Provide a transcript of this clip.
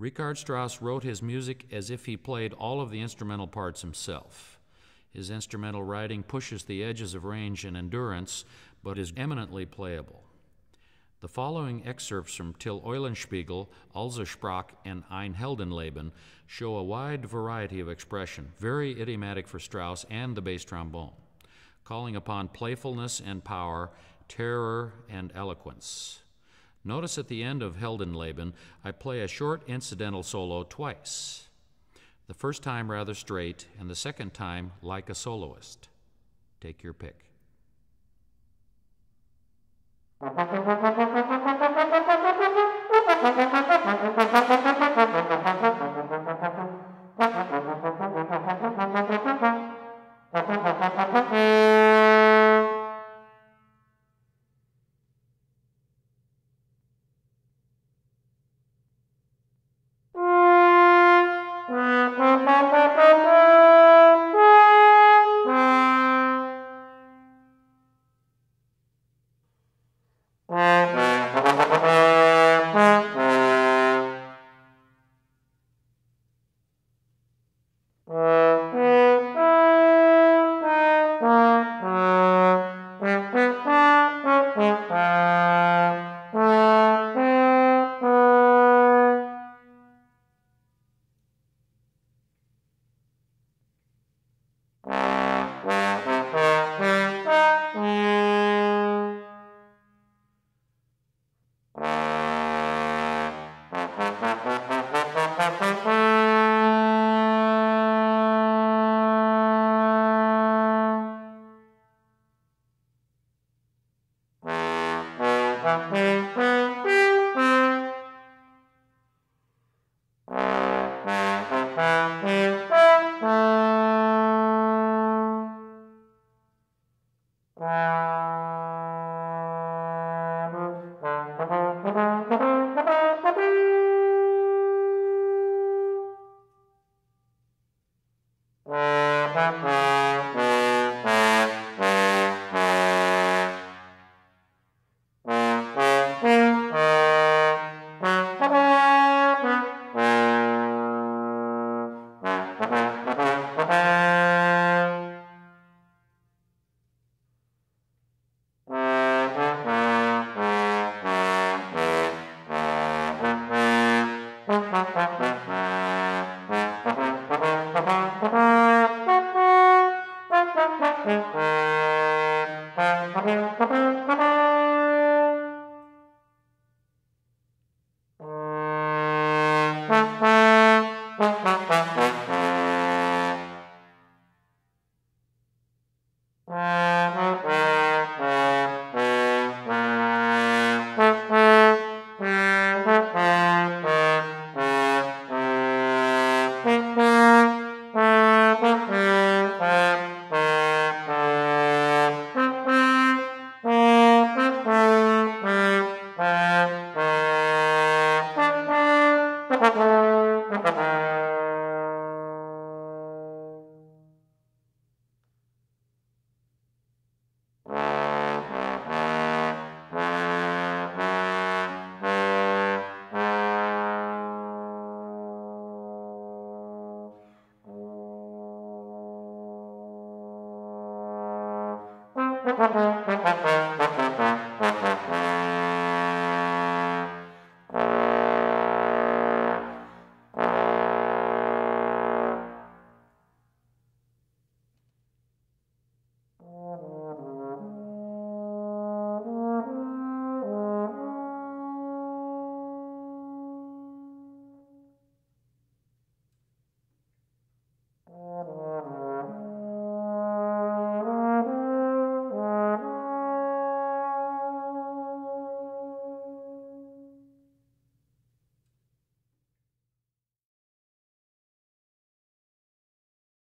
Richard Strauss wrote his music as if he played all of the instrumental parts himself. His instrumental writing pushes the edges of range and endurance, but is eminently playable. The following excerpts from Till Eulenspiegel, Also Sprach, and Ein Heldenleben show a wide variety of expression, very idiomatic for Strauss and the bass trombone, calling upon playfulness and power, terror and eloquence. Notice at the end of Heldenleben, I play a short incidental solo twice. The first time rather straight, and the second time like a soloist. Take your pick. Thank you.